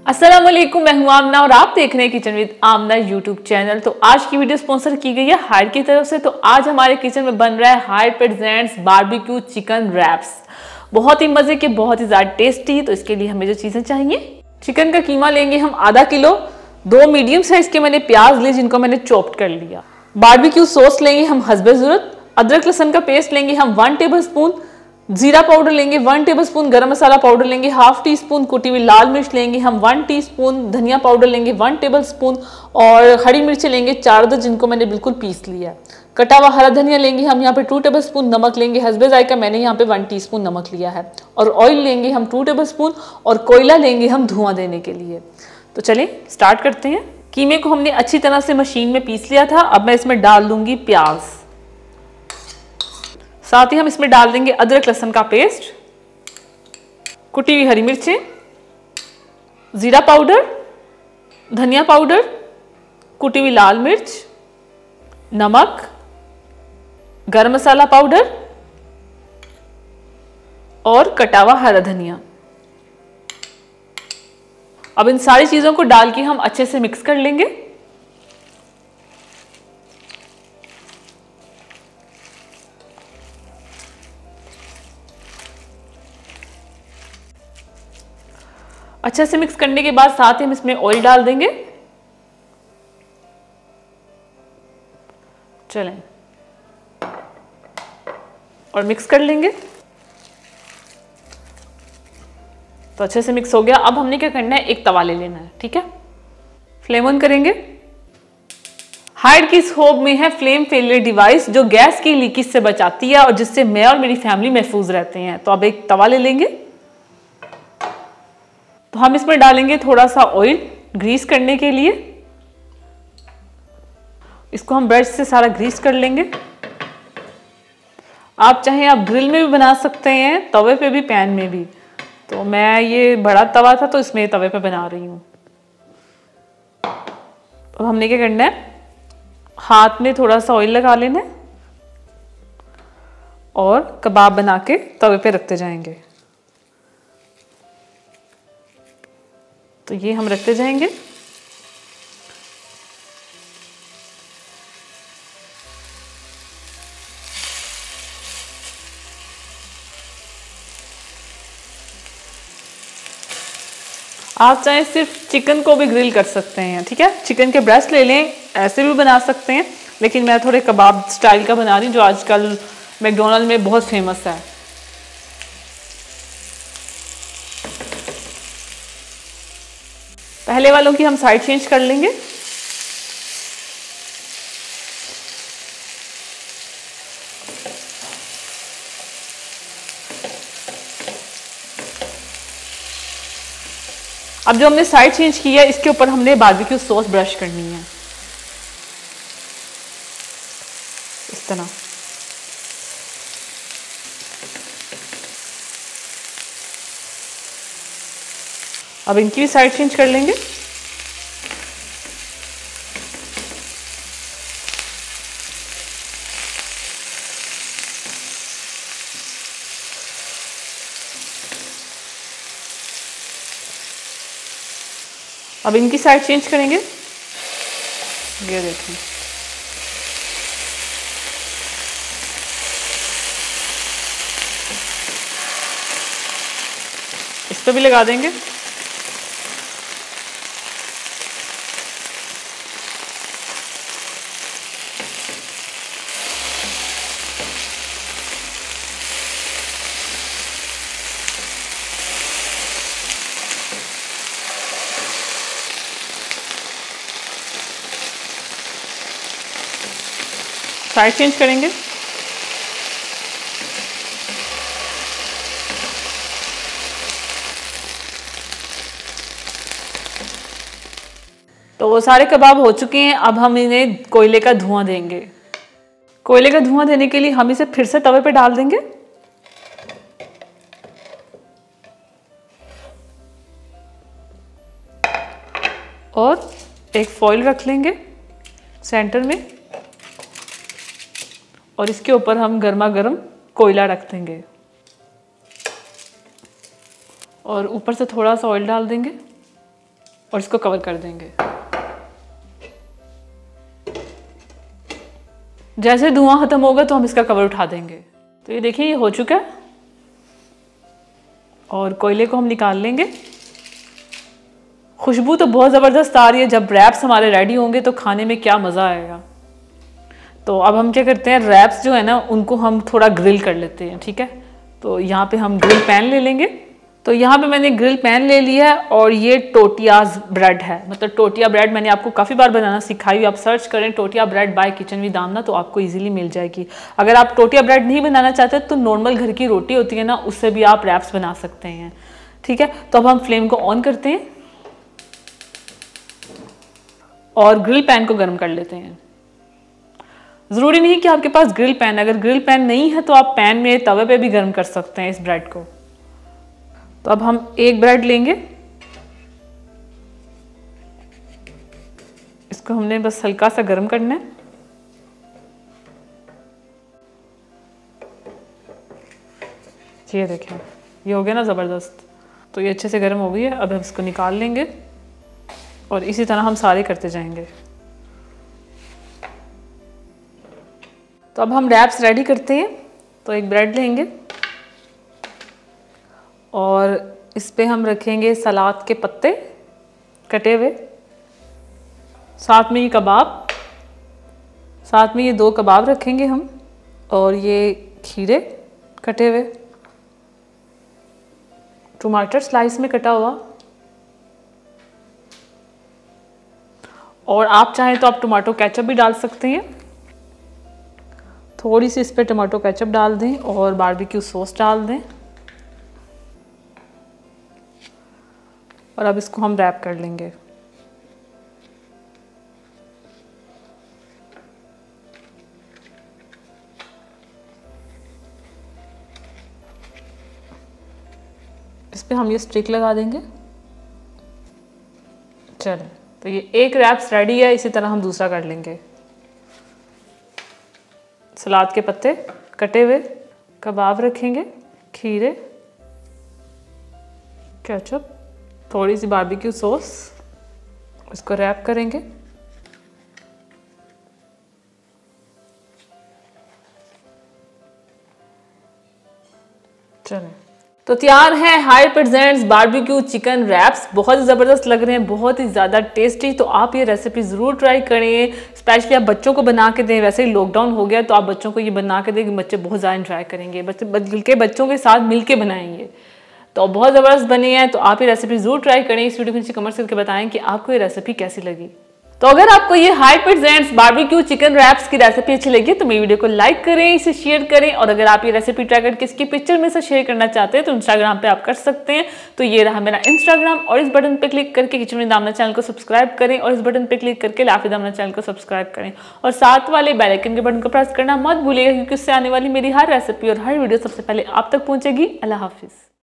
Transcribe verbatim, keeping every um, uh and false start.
अस्सलाम वालेकुम, मैं हूं आमना और आप देख रहे हैं kitchen with Amna YouTube channel. तो आज की वीडियो स्पॉन्सर की गई है हाइड की तरफ से। तो आज हमारे किचन में बन रहा है हाइड प्रेजेंट्स बारबेक्यू चिकन रैप्स। बहुत ही मजे के, बहुत ही ज्यादा टेस्टी। तो इसके लिए हमें जो चीजें चाहिए, चिकन का कीमा लेंगे हम आधा किलो, दो मीडियम साइज के मैंने प्याज लिए जिनको मैंने चॉप्ड कर लिया। बारबेक्यू सॉस लेंगे हम हस्बे जरूरत। अदरक लहसुन का पेस्ट लेंगे हम वन टेबल स्पून। जीरा पाउडर लेंगे वन टेबलस्पून, गरम मसाला पाउडर लेंगे हाफ टी स्पून, कुटी हुई लाल मिर्च लेंगे हम वन टीस्पून, धनिया पाउडर लेंगे वन टेबलस्पून और हरी मिर्चें लेंगे चार दस जिनको मैंने बिल्कुल पीस लिया। कटा हुआ हरा धनिया लेंगे हम यहाँ पे टू टेबलस्पून, नमक लेंगे हस्बे जायका मैंने यहाँ पे वन टीस्पून नमक लिया है, और ऑयल लेंगे हम टू टेबलस्पून, और कोयला लेंगे हम धुआं देने के लिए। तो चलिए स्टार्ट करते हैं। कीमे को हमने अच्छी तरह से मशीन में पीस लिया था। अब मैं इसमें डाल दूंगी प्याज, साथ ही हम इसमें डाल देंगे अदरक लहसुन का पेस्ट, कुटी हुई हरी मिर्चें, जीरा पाउडर, धनिया पाउडर, कुटी हुई लाल मिर्च, नमक, गरम मसाला पाउडर और कटा हुआ हरा धनिया। अब इन सारी चीजों को डाल के हम अच्छे से मिक्स कर लेंगे। अच्छे से मिक्स करने के बाद साथ ही हम इसमें ऑयल डाल देंगे। चलें और मिक्स कर लेंगे। तो अच्छे से मिक्स हो गया। अब हमने क्या करना है, एक तवा ले लेना है। ठीक है, फ्लेम ऑन करेंगे। हाइड की इस होब में है फ्लेम फेलियर डिवाइस जो गैस की लीकेज से बचाती है और जिससे मैं और मेरी फैमिली महफूज रहते हैं। तो अब एक तवा ले लेंगे। तो हम इसमें डालेंगे थोड़ा सा ऑयल ग्रीस करने के लिए। इसको हम ब्रश से सारा ग्रीस कर लेंगे। आप चाहें आप ग्रिल में भी बना सकते हैं, तवे पे भी, पैन में भी। तो मैं ये बड़ा तवा था तो इसमें तवे पे बना रही हूँ। अब हमने क्या करना है, हाथ में थोड़ा सा ऑयल लगा लेना है और कबाब बना के तवे पे रखते जाएंगे। तो ये हम रखते जाएंगे। आप चाहे सिर्फ चिकन को भी ग्रिल कर सकते हैं। ठीक है, चिकन के ब्रेस्ट ले लें, ऐसे भी बना सकते हैं, लेकिन मैं थोड़े कबाब स्टाइल का बना रही हूँ जो आजकल मैकडोनल्ड में बहुत फेमस है। पहले वालों की हम साइड चेंज कर लेंगे। अब जो हमने साइड चेंज की है इसके ऊपर हमने बारबेक्यू सॉस ब्रश करनी है इस तरह। अब इनकी भी साइड चेंज कर लेंगे। अब इनकी साइड चेंज करेंगे। ये देखें, इस पे भी लगा देंगे। साइड चेंज करेंगे। तो वो सारे कबाब हो चुके हैं। अब हम इन्हें कोयले का धुआं देंगे। कोयले का धुआं देने के लिए हम इसे फिर से तवे पे डाल देंगे। और एक फॉइल रख लेंगे सेंटर में, और इसके ऊपर हम गर्मा गर्म कोयला रख देंगे और ऊपर से थोड़ा सा ऑयल डाल देंगे। और इसको कवर कर देंगे। जैसे धुआं खत्म होगा तो हम इसका कवर उठा देंगे। तो ये देखिए ये हो चुका है और कोयले को हम निकाल लेंगे। खुशबू तो बहुत ज़बरदस्त आ रही है। जब रैप्स हमारे रेडी होंगे तो खाने में क्या मज़ा आएगा। तो अब हम क्या करते हैं, रैप्स जो है ना उनको हम थोड़ा ग्रिल कर लेते हैं। ठीक है, तो यहाँ पे हम ग्रिल पैन ले लेंगे। तो यहाँ पे मैंने ग्रिल पैन ले लिया है और ये टोटियाज ब्रेड है। मतलब टोटिया ब्रेड मैंने आपको काफ़ी बार बनाना सिखाई हुई। आप सर्च करें टोटिया bread by kitchen with Amna तो आपको इजीली मिल जाएगी। अगर आप टोटिया ब्रेड नहीं बनाना चाहते तो नॉर्मल घर की रोटी होती है ना, उससे भी आप रैप्स बना सकते हैं। ठीक है, तो अब हम फ्लेम को ऑन करते हैं और ग्रिल पैन को गर्म कर लेते हैं। ज़रूरी नहीं कि आपके पास ग्रिल पैन, अगर ग्रिल पैन नहीं है तो आप पैन में तवे पे भी गर्म कर सकते हैं इस ब्रेड को। तो अब हम एक ब्रेड लेंगे, इसको हमने बस हल्का सा गर्म करना है। ये देखें ये हो गया ना ज़बरदस्त। तो ये अच्छे से गर्म हो गई है। अब हम इसको निकाल लेंगे और इसी तरह हम सारे करते जाएंगे। तो अब हम रैप्स रेडी करते हैं। तो एक ब्रेड लेंगे और इस पे हम रखेंगे सलाद के पत्ते कटे हुए, साथ में ये कबाब, साथ में ये दो कबाब रखेंगे हम, और ये खीरे कटे हुए, टमाटर स्लाइस में कटा हुआ, और आप चाहें तो आप टमाटो केचप भी डाल सकते हैं। थोड़ी सी इस पे टमाटो केचप डाल दें और बारबेक्यू सॉस डाल दें और अब इसको हम रैप कर लेंगे। इस पे हम ये स्टिक लगा देंगे। चलें, तो ये एक रैप्स रेडी है। इसी तरह हम दूसरा कर लेंगे। सलाद के पत्ते कटे हुए, कबाब रखेंगे, खीरे, केचप, थोड़ी सी बारबेक्यू सॉस, इसको रैप करेंगे। चलें, तो तैयार है हाई प्रेजेंट्स बारबेक्यू चिकन रैप्स। बहुत ही ज़बरदस्त लग रहे हैं, बहुत ही ज़्यादा टेस्टी। तो आप ये रेसिपी ज़रूर ट्राई करें। स्पेशली आप बच्चों को बना के दें। वैसे ही लॉकडाउन हो गया तो आप बच्चों को ये बना के दें कि बच्चे बहुत ज़्यादा इंजॉय करेंगे। बच्चे बल्कि बच्चों के साथ मिल के बनाएंगे तो बहुत ज़बरदस्त बनी है। तो आप ये रेसिपी ज़रूर ट्राई करें। इस वीडियो को नीचे कमेंट करके बताएं कि आपको ये रेसिपी कैसी लगी। तो अगर आपको ये हाई प्रेजेंट्स बारबेक्यू चिकन रैप्स की रेसिपी अच्छी लगी तो मेरी वीडियो को लाइक करें, इसे शेयर करें, और अगर आप ये रेसिपी ट्राई करके इसकी पिक्चर में से शेयर करना चाहते हैं तो इंस्टाग्राम पे आप कर सकते हैं। तो ये रहा मेरा इंस्टाग्राम, और इस बटन पे क्लिक करके किचन विद आमना चैनल को सब्सक्राइब करें, और इस बटन पे क्लिक करके लाइफ विद आमना चैनल को सब्सक्राइब करें, और साथ वाले बेल आइकन के बटन को प्रेस करना मत भूलिएगा, क्योंकि उससे आने वाली मेरी हर रेसिपी और हर वीडियो सबसे पहले आप तक पहुंचेगी। अल्लाह हाफिज़।